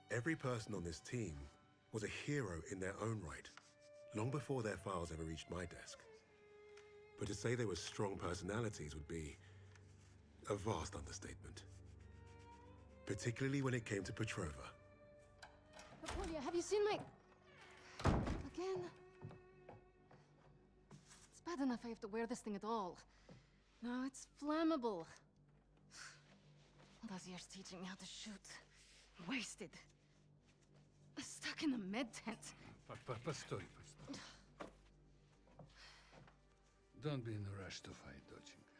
Every person on this team was a hero in their own right, long before their files ever reached my desk. But to say they were strong personalities would be a vast understatement. Particularly when it came to Petrova. Napoleon, have you seen my... Again? It's bad enough I have to wear this thing at all. Now it's flammable. All those years teaching me how to shoot. Wasted. Stuck in a med tent. Постой. Don't be in a rush to fight, доченька.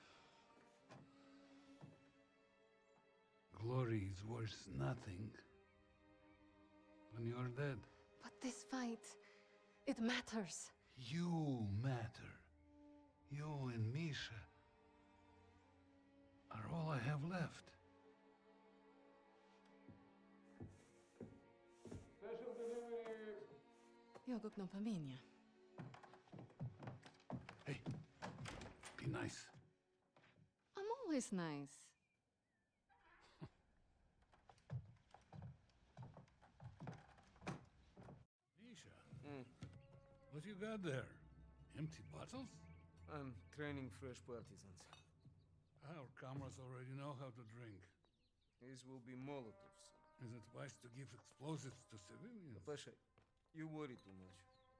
Glory is worth nothing when you're dead. But this fight, it matters. You matter. You and Misha are all I have left. Special delivery! Jag går upp familj. Hey, be nice. I'm always nice. Misha, what you got there? Empty bottles? I'm training fresh partisans. Our comrades already know how to drink. These will be Molotovs. Is it wise to give explosives to civilians? Pasha, you worry too much.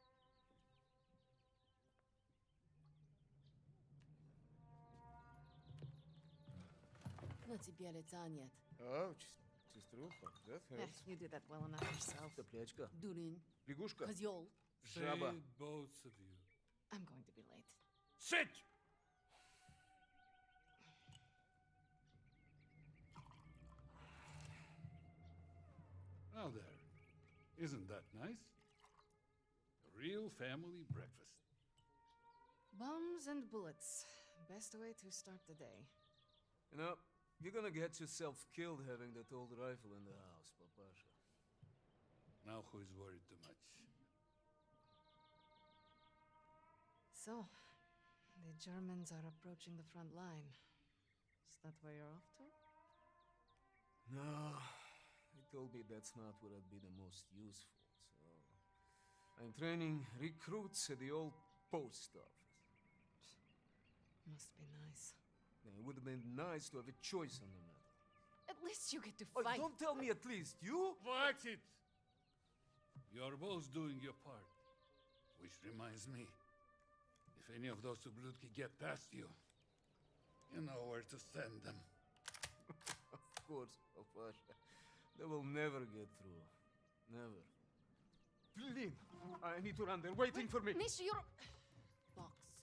На тебе лица нет. Ouch, сеструха, that hurts. You did that well enough yourself. Топлячка. Дурень. Лягушка. Козёл. Жаба. Say both of you. I'm going to be late. Sit! Now there. Isn't that nice? A real family breakfast. Bombs and bullets. Best way to start the day. You know, you're gonna get yourself killed having that old rifle in the house, Papasha. Now who is worried too much? So, the Germans are approaching the front line. Is that where you're off to? No, he told me that's not where I'd be the most useful, so... I'm training recruits at the old post office. Must be nice. It would have been nice to have a choice on the matter. At least you get to Oh, fight. don't tell me at least, you? Watch it! You're both doing your part. Which reminds me, if any of those ублюдки get past you, you know where to send them. Of course, Papasha. They will never get through. Never. Blin! I need to run. They're waiting for me. Misha, you're... Box.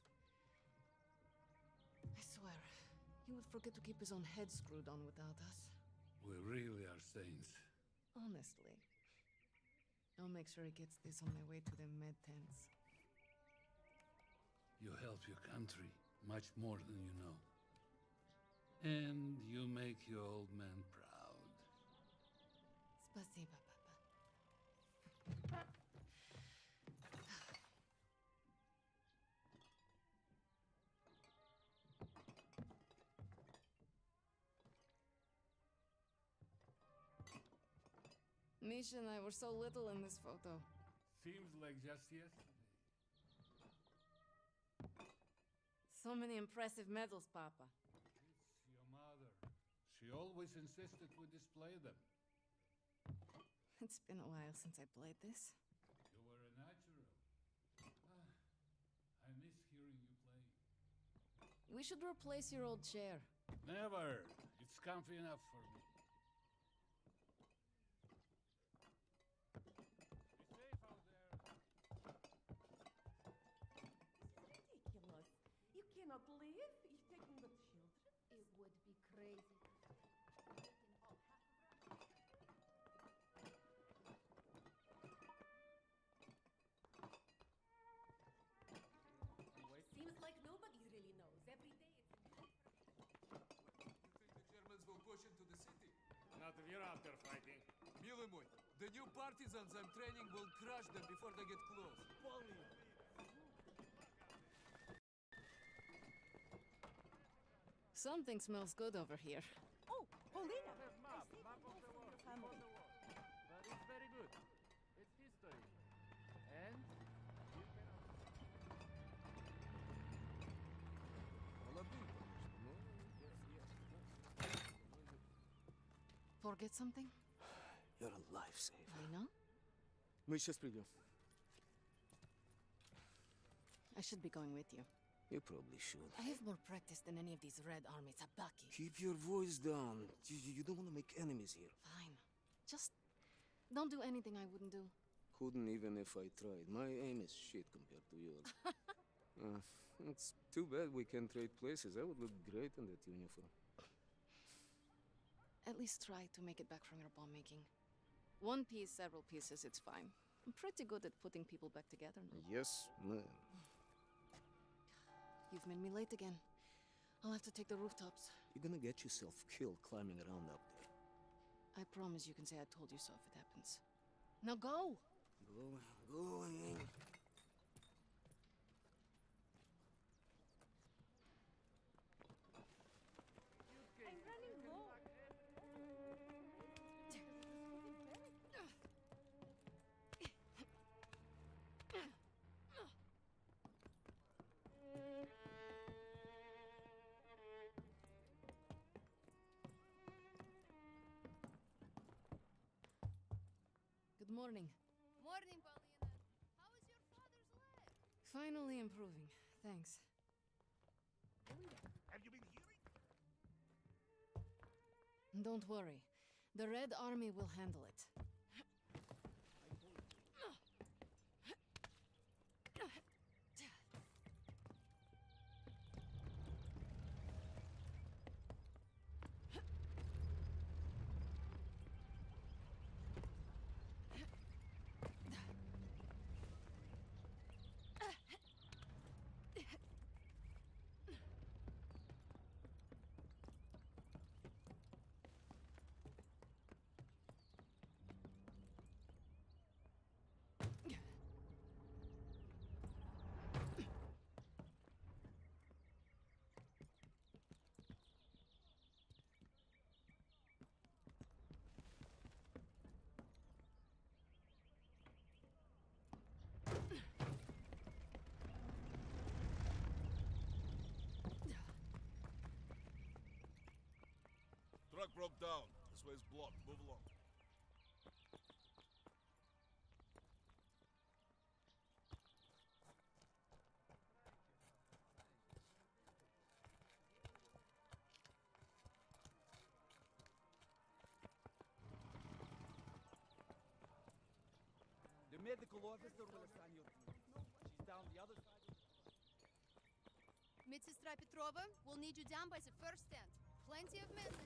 I swear, he would forget to keep his own head screwed on without us. We really are saints. Honestly. I'll make sure he gets this on my way to the med tents. You help your country much more than you know. And you make your old man proud. Спасибо, Papa. Misha and I were so little in this photo. Seems like just yesterday. So many impressive medals, Papa. It's your mother. She always insisted we display them. It's been a while since I played this. You were a natural. I miss hearing you play. We should replace your old chair. Never. It's comfy enough for me. Be safe out there. Ridiculous. You cannot live. You're taking the children. It would be crazy. Seems like nobody really knows. Every day it's a new... You think the Germans will push into the city? Not if you're out there fighting. Милый мой, the new partisans I'm training will crush them before they get close. Something smells good over here. Oh, Paulina! I saved a for your family. Forget something? You're a lifesaver. I know. Мы сейчас придем. I should be going with you. You probably should. I have more practice than any of these Red Army tabaki. Keep your voice down. You don't want to make enemies here. Fine. Just don't do anything I wouldn't do. Couldn't even if I tried. My aim is shit compared to yours. It's too bad we can't trade places. I would look great in that uniform. At least try to make it back from your bomb making. One piece, several pieces, it's fine. I'm pretty good at putting people back together now. Yes, ma'am. You've made me late again. I'll have to take the rooftops. You're gonna get yourself killed climbing around up there. I promise you can say I told you so if it happens. Now go! Going. I'm running low. Good morning. Morning, Paulina. How is your father's leg? Finally improving. Thanks. Have you been hearing? Don't worry. The Red Army will handle it. Truck broke down. This way's blocked. Move along. The medical officer will assign your team. She's down the other side. Medsestra Petrova, we'll need you down by the first stand. Plenty of men.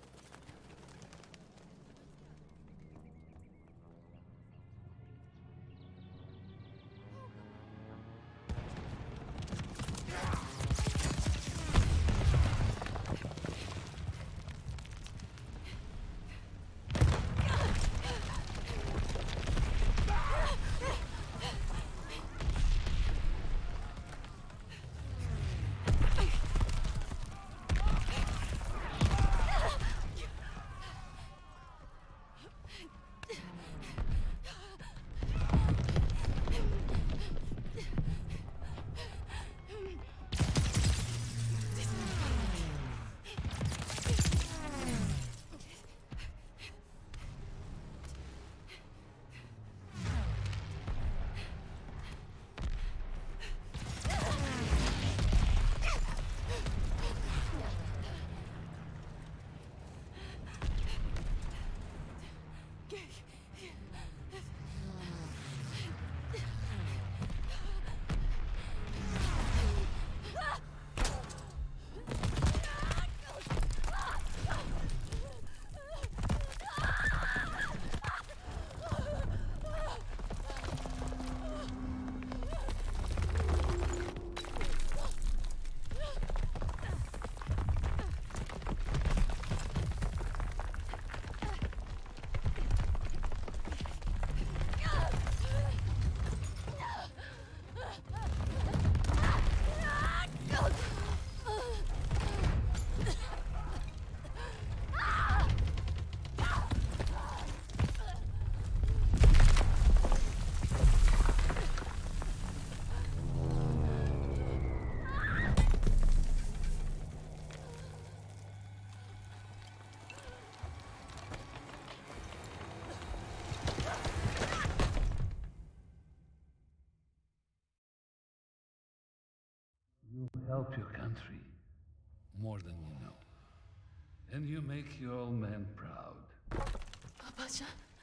help your country more than you know. And you make your old man proud. Pasha.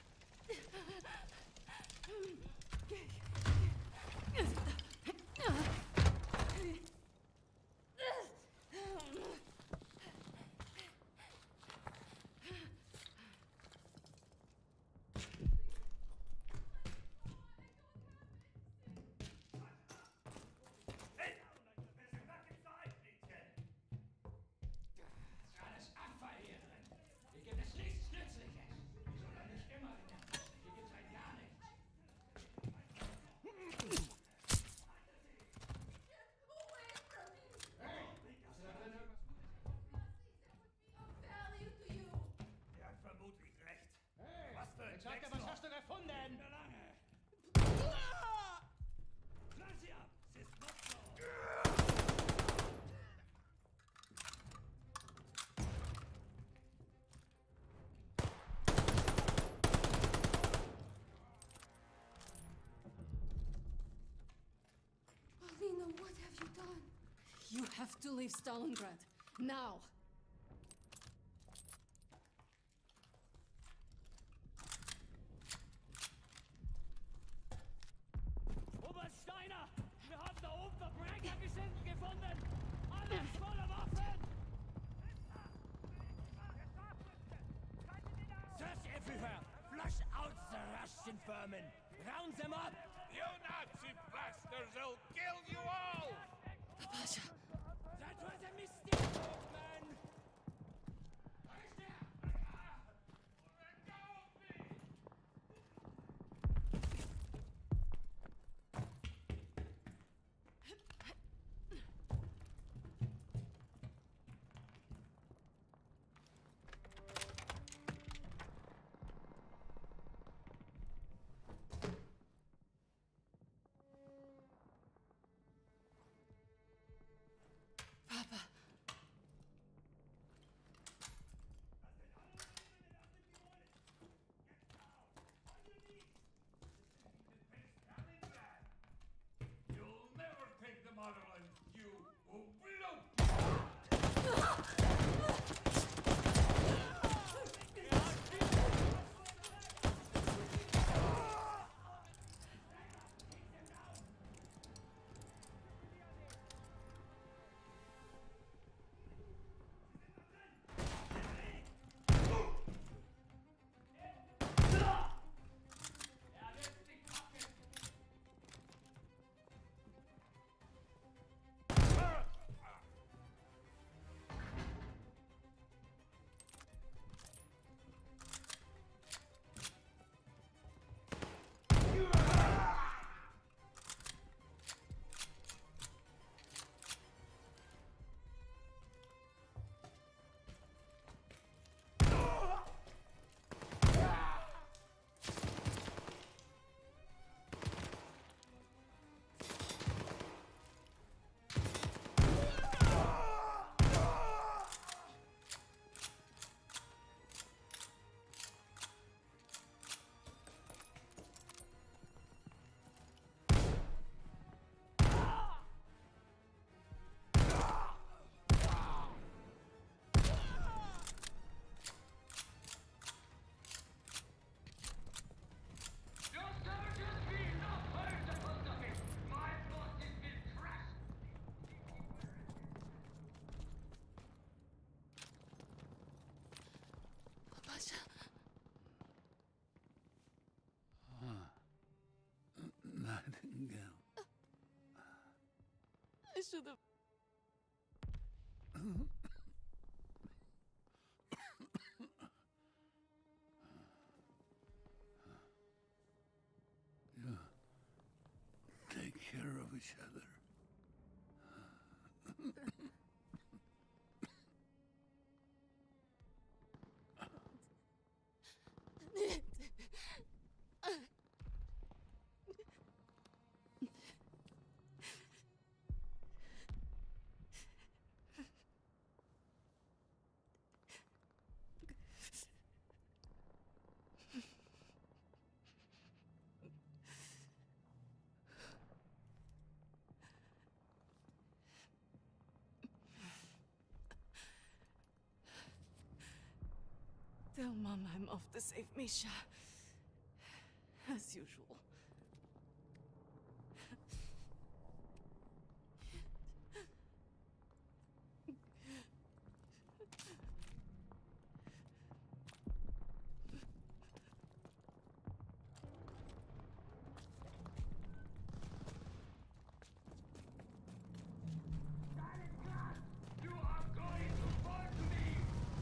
Alina, what have you done? You have to leave Stalingrad. Now! Obersteiner! Wir haben da oben Verbrechergesindel gefunden! Alles voller Waffen! Search everywhere! Flush out the Russian vermin! Round them up! You Nazi bastards! I'll kill you all! Pasha. That was a mistake, old man! Papa. You'll never take the motherland, you ублюдки! Pasha. Nightingale. I should have. You take care of each other. Tell Mom I'm off to save Misha. As usual. You are going to fall to me!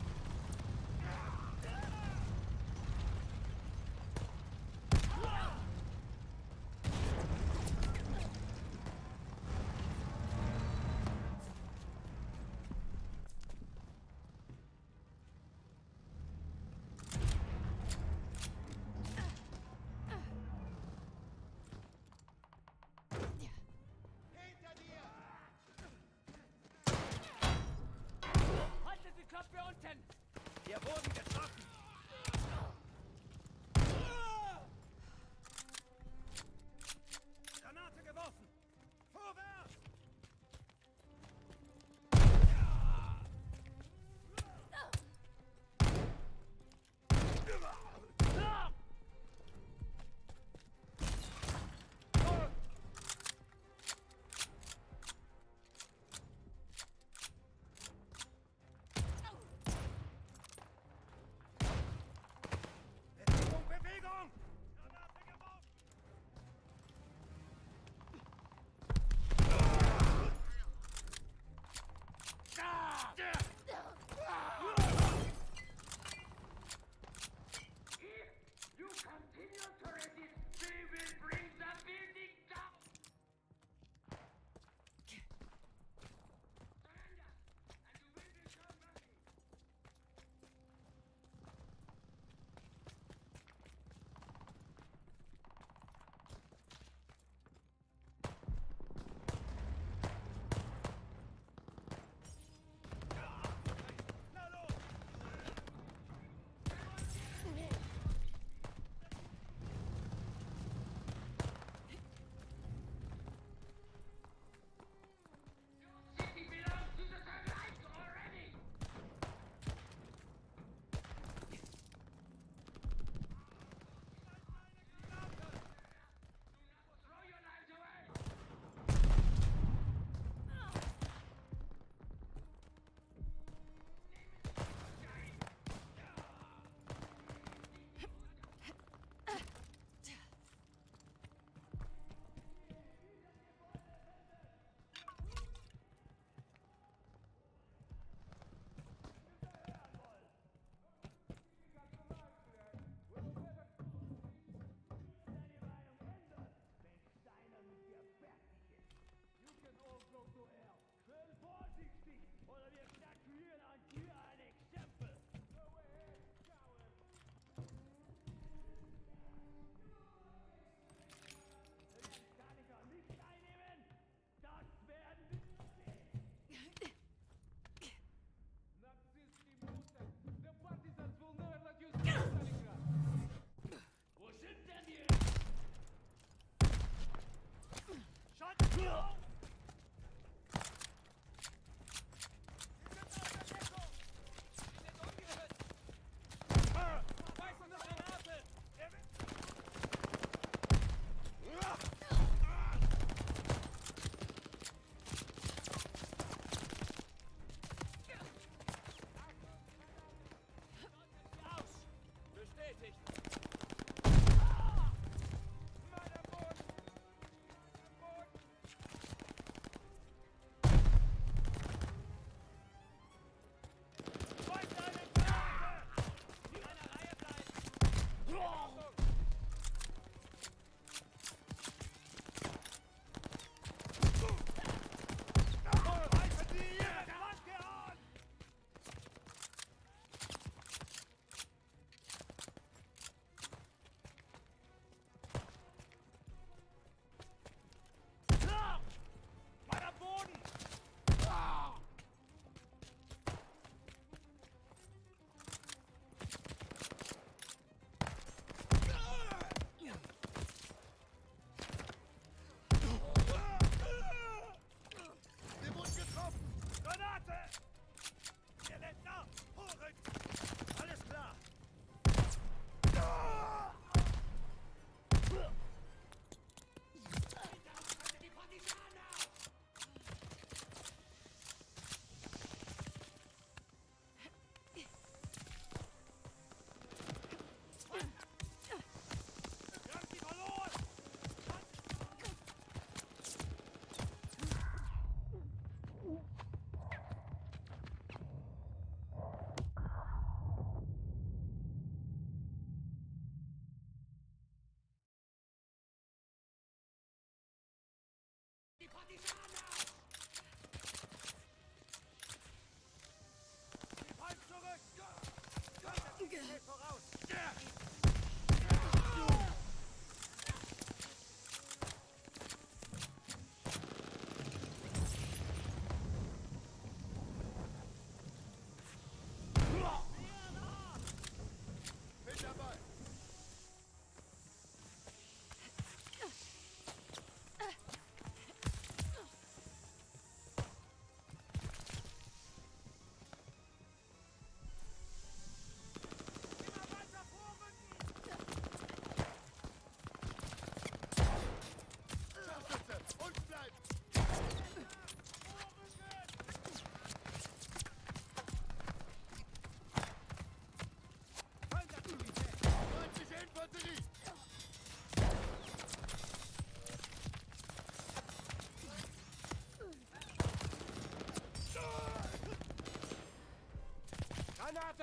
Haltet die Köpfe unten! Wir wurden getroffen! Granate geworfen! Vorwärts!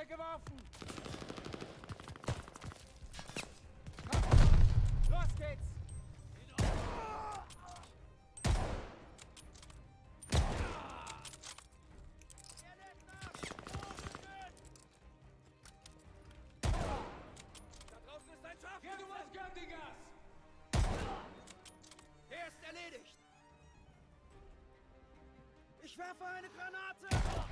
Granate geworfen! Los geht's! Da draußen ist ein Schaf! Geh, du was Göttingers! Der ist erledigt! Ich werfe eine Granate!